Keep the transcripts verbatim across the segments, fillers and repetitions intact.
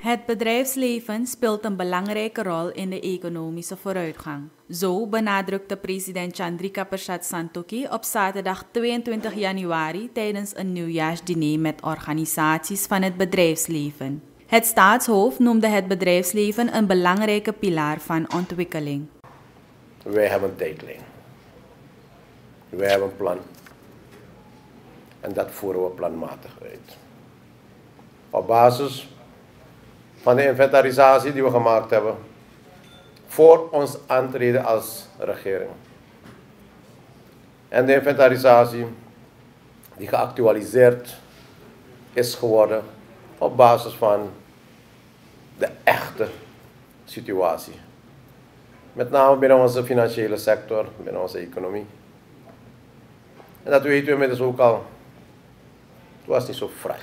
Het bedrijfsleven speelt een belangrijke rol in de economische vooruitgang. Zo benadrukte president Chandrika Persat Santokhi op zaterdag tweeëntwintig januari tijdens een nieuwjaarsdiner met organisaties van het bedrijfsleven. Het staatshoofd noemde het bedrijfsleven een belangrijke pilaar van ontwikkeling. Wij hebben een tijdlijn. Wij hebben een plan. En dat voeren we planmatig uit. Op basis van de inventarisatie die we gemaakt hebben voor ons aantreden als regering. En de inventarisatie die geactualiseerd is geworden op basis van de echte situatie. Met name binnen onze financiële sector, binnen onze economie. En dat weten we inmiddels ook al. Het was niet zo fraai.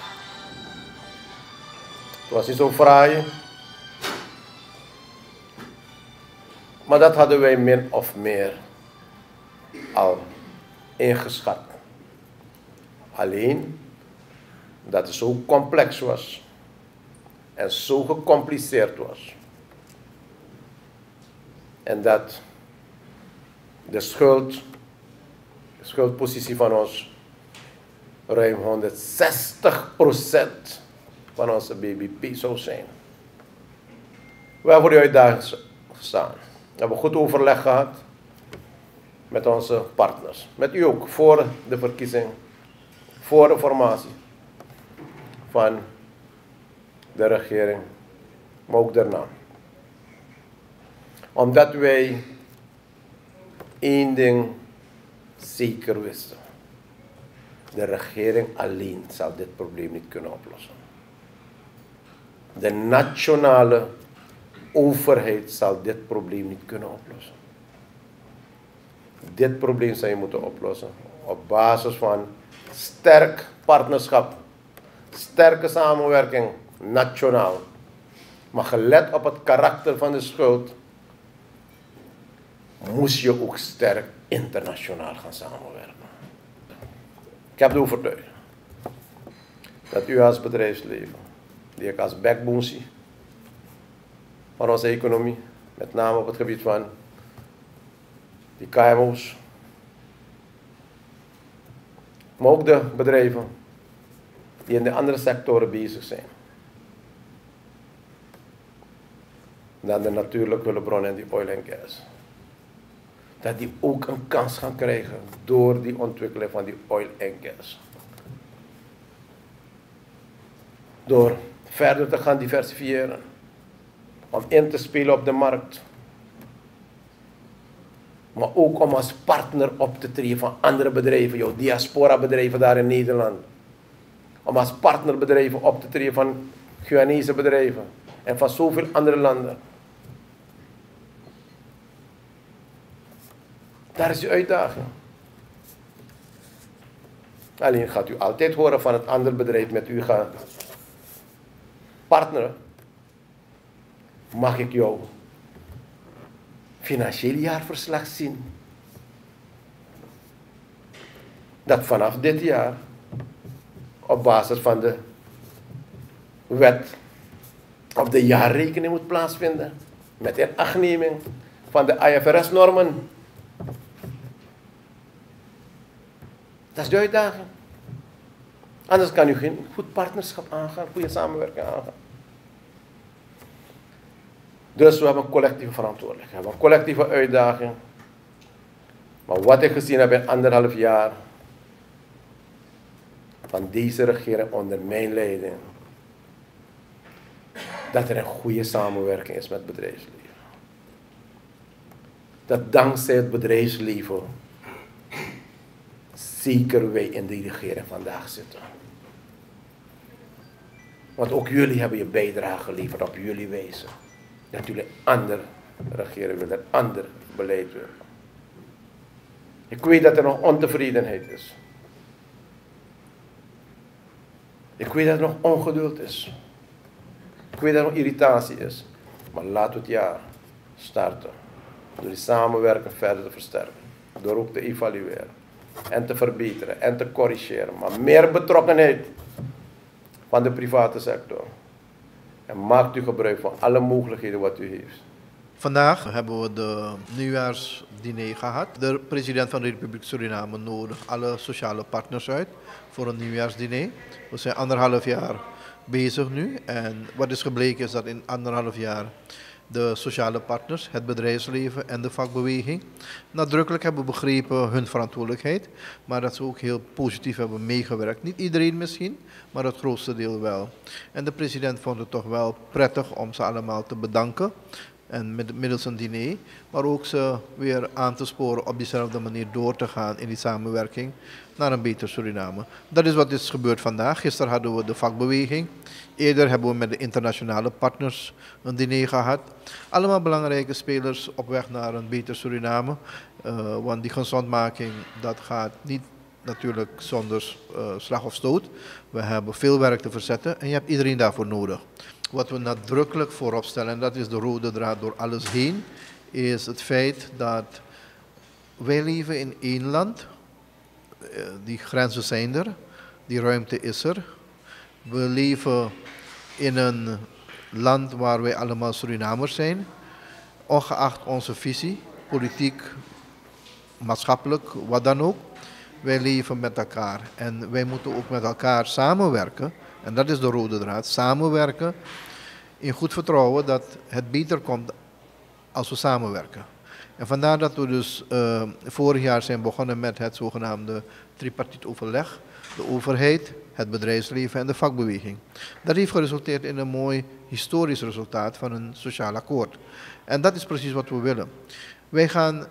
Het was niet zo fraai. Maar dat hadden wij min of meer al ingeschat. Alleen dat het zo complex was en zo gecompliceerd was. En dat de schuld, de schuldpositie van ons ruim honderdzestig procent van onze B B P zou zijn. We hebben voor die uitdaging gestaan. We hebben goed overleg gehad met onze partners. Met u ook, voor de verkiezing, voor de formatie van de regering, maar ook daarna. Omdat wij één ding zeker wisten. De regering alleen zal dit probleem niet kunnen oplossen. De nationale overheid zal dit probleem niet kunnen oplossen. Dit probleem zou je moeten oplossen op basis van sterk partnerschap, sterke samenwerking, nationaal. Maar gelet op het karakter van de schuld, moest je ook sterk internationaal gaan samenwerken. Ik heb de overtuiging dat u als bedrijfsleven, die ik als backbone zie van onze economie, met name op het gebied van die K M O's, maar ook de bedrijven die in de andere sectoren bezig zijn, dan de natuurlijke hulpbronnen en die oil en gas, dat die ook een kans gaan krijgen door die ontwikkeling van die oil en gas. Door verder te gaan diversifiëren, om in te spelen op de markt, maar ook om als partner op te treden van andere bedrijven, jouw diaspora bedrijven daar in Nederland. Om als partnerbedrijven op te treden van Guyanese bedrijven en van zoveel andere landen. Daar is de uitdaging. Alleen gaat u altijd horen van het andere bedrijf met u gaan partneren. Mag ik jou financieel jaarverslag zien? Dat vanaf dit jaar op basis van de wet op de jaarrekening moet plaatsvinden. Met inachtneming van de I F R S-normen. Dat is de uitdaging. Anders kan u geen goed partnerschap aangaan, goede samenwerking aangaan. Dus we hebben een collectieve verantwoordelijkheid, we hebben een collectieve uitdaging. Maar wat ik gezien heb in anderhalf jaar van deze regering onder mijn leiding, dat er een goede samenwerking is met het bedrijfsleven. Dat dankzij het bedrijfsleven zeker wij in de regering vandaag zitten. Want ook jullie hebben je bijdrage geleverd op jullie wijze. Dat jullie ander regeren willen, ander beleid willen. Ik weet dat er nog ontevredenheid is. Ik weet dat er nog ongeduld is. Ik weet dat er nog irritatie is. Maar laten we het jaar starten. Door die samenwerking verder te versterken. Door ook te evalueren. En te verbeteren en te corrigeren. Maar meer betrokkenheid van de private sector. En maakt u gebruik van alle mogelijkheden wat u heeft. Vandaag hebben we de nieuwjaarsdiner gehad. De president van de Republiek Suriname nodigt alle sociale partners uit voor een nieuwjaarsdiner. We zijn anderhalf jaar bezig nu en wat is gebleken is dat in anderhalf jaar de sociale partners, het bedrijfsleven en de vakbeweging nadrukkelijk hebben begrepen hun verantwoordelijkheid, maar dat ze ook heel positief hebben meegewerkt. Niet iedereen misschien, maar het grootste deel wel. En de president vond het toch wel prettig om ze allemaal te bedanken. En met, middels een diner, maar ook ze weer aan te sporen op diezelfde manier door te gaan in die samenwerking naar een beter Suriname. Dat is wat is gebeurd vandaag. Gisteren hadden we de vakbeweging. Eerder hebben we met de internationale partners een diner gehad. Allemaal belangrijke spelers op weg naar een beter Suriname. Uh, want die gezondmaking, dat gaat niet natuurlijk zonder uh, slag of stoot. We hebben veel werk te verzetten en je hebt iedereen daarvoor nodig. Wat we nadrukkelijk voorop stellen, en dat is de rode draad door alles heen, is het feit dat wij leven in één land. Die grenzen zijn er, die ruimte is er. We leven in een land waar wij allemaal Surinamers zijn, ongeacht onze visie, politiek, maatschappelijk, wat dan ook. Wij leven met elkaar en wij moeten ook met elkaar samenwerken. En dat is de rode draad, samenwerken in goed vertrouwen dat het beter komt als we samenwerken. En vandaar dat we dus uh, vorig jaar zijn begonnen met het zogenaamde tripartiet overleg. De overheid, het bedrijfsleven en de vakbeweging. Dat heeft geresulteerd in een mooi historisch resultaat van een sociaal akkoord. En dat is precies wat we willen. Wij gaan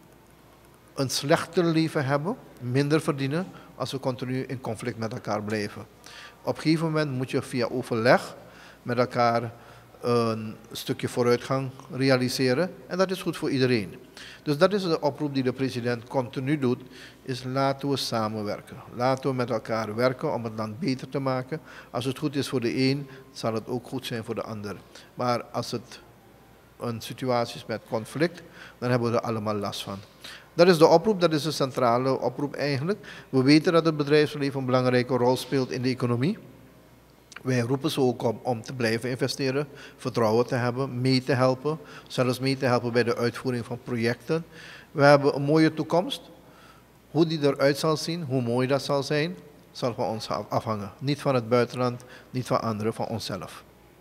een slechter leven hebben, minder verdienen, als we continu in conflict met elkaar blijven. Op een gegeven moment moet je via overleg met elkaar een stukje vooruitgang realiseren en dat is goed voor iedereen. Dus dat is de oproep die de president continu doet, is laten we samenwerken. Laten we met elkaar werken om het land beter te maken. Als het goed is voor de een, zal het ook goed zijn voor de ander. Maar als het een situatie is met conflict, dan hebben we er allemaal last van. Dat is de oproep, dat is de centrale oproep eigenlijk. We weten dat het bedrijfsleven een belangrijke rol speelt in de economie. Wij roepen ze ook op om te blijven investeren, vertrouwen te hebben, mee te helpen, zelfs mee te helpen bij de uitvoering van projecten. We hebben een mooie toekomst. Hoe die eruit zal zien, hoe mooi dat zal zijn, zal van ons afhangen. Niet van het buitenland, niet van anderen, van onszelf.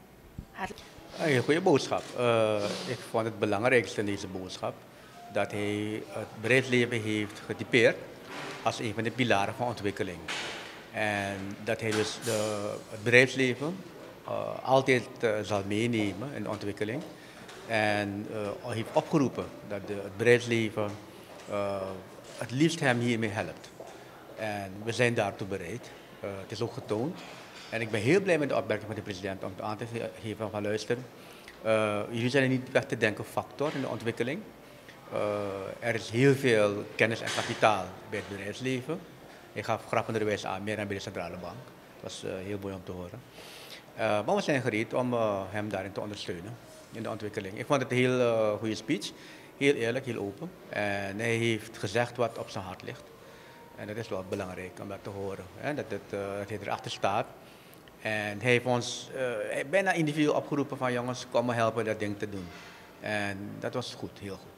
Een heel goede boodschap. Uh, ik vond het belangrijkste in deze boodschap dat hij het bedrijfsleven heeft getypeerd als een van de pilaren van ontwikkeling. En dat hij dus de, het bedrijfsleven uh, altijd uh, zal meenemen in de ontwikkeling. En uh, heeft opgeroepen dat de, het bedrijfsleven uh, het liefst hem hiermee helpt. En we zijn daartoe bereid. Uh, het is ook getoond. En ik ben heel blij met de opmerking van de president om aan te geven van luister. Uh, jullie zijn een niet weg te denken factor in de ontwikkeling. Uh, er is heel veel kennis en kapitaal bij het bedrijfsleven. Ik gaf grappenderwijs aan, meer dan bij de centrale bank. Dat was uh, heel mooi om te horen. Uh, maar we zijn gereed om uh, hem daarin te ondersteunen, in de ontwikkeling. Ik vond het een heel uh, goede speech, heel eerlijk, heel open. En hij heeft gezegd wat op zijn hart ligt. En dat is wel belangrijk om dat te horen, hè? Dat, het, uh, dat hij erachter staat. En hij heeft ons uh, bijna individueel opgeroepen van jongens, kom me helpen dat ding te doen. En dat was goed, heel goed.